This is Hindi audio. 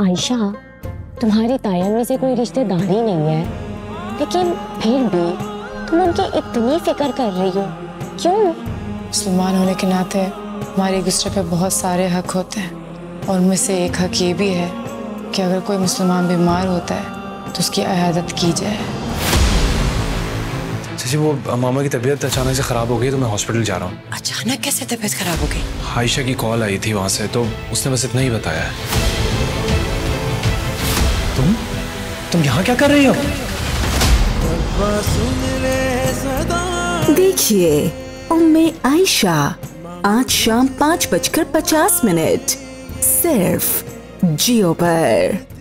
आयशा, तुम्हारी ताया में से कोई रिश्तेदारी नहीं है, लेकिन फिर भी तुम उनकी इतनी फिक्र कर रही हो, क्यों? मुसलमान होने के नाते हमारे एक दूसरे पे बहुत सारे हक होते हैं और उनमें से एक हक ये भी है कि अगर कोई मुसलमान बीमार होता है तो उसकी इयादत की जाए। चाची, वो मामा की तबीयत अचानक से खराब हो गई तो मैं हॉस्पिटल जा रहा हूँ। अचानक कैसे तबीयत खराब हो गई? आयशा की कॉल आई थी वहां से, तो उसने बस इतना ही बताया है। तुम यहाँ क्या कर रही हो? देखिए उम्मे आयशा आज शाम 5:50 सिर्फ जियो पर।